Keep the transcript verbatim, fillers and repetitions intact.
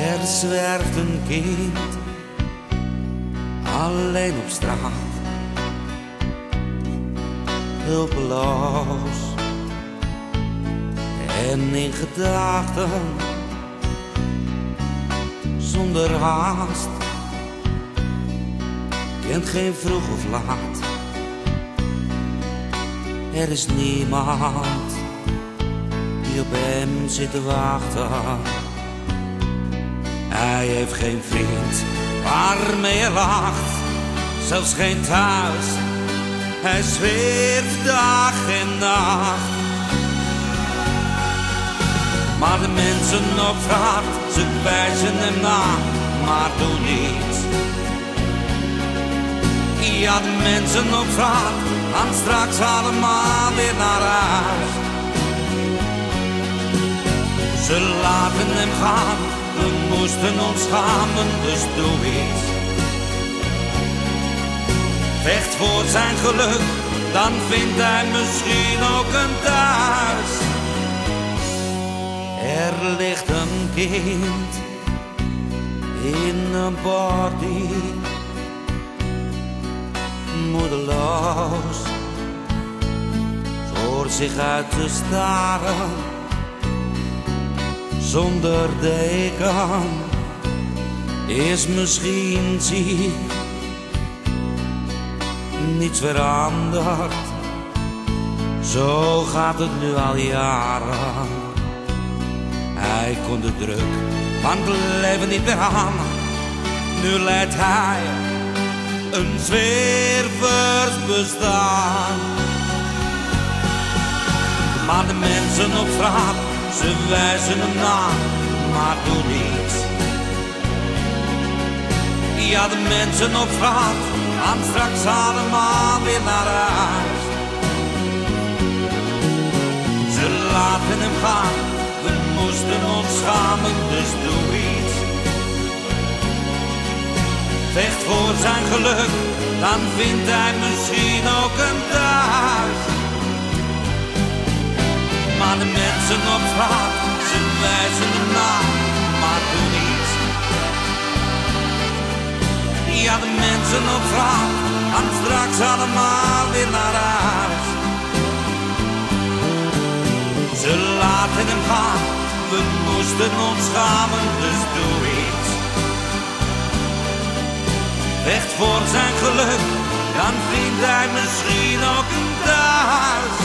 Er zwerft een kind alleen op straat, hulpeloos en in gedachten, zonder haast, kent geen vroeg of laat. Er is niemand die op hem zit te wachten. Hij heeft geen vriend waarmee hij lacht, zelfs geen thuis. Hij zweert dag en nacht. Maar de mensen op straat, ze wijzen hem na, maar doen niets. Ja, de mensen op straat gaan straks allemaal weer naar huis. Ze laten hem gaan, we moesten ons schamen, dus doe iets. Vecht voor zijn geluk, dan vindt hij misschien ook een thuis. Er ligt een kind in een body, moedeloos voor zich uit te staren, zonder deken, is misschien ziek, niets veranderd, zo gaat het nu al jaren. Hij kon de druk van het leven niet meer aan, nu leidt hij een zwervers bestaan. Maar de mensen op straat, ze wijzen hem na, maar doen niets. Ja, de mensen op straat gaan straks allemaal weer naar huis. Ze laten hem gaan, we moesten ons schamen, dus doe iets. Vecht voor zijn geluk, dan vindt hij misschien ook een thuis. Maar de mensen op straat, ze wijzen hem na, maar doen niets. Ja, de mensen op straat gaan straks allemaal weer naar huis. Ze laten hem gaan, we moesten ons schamen, dus doe iets. Vecht voor zijn geluk, dan vindt hij misschien ook een thuis.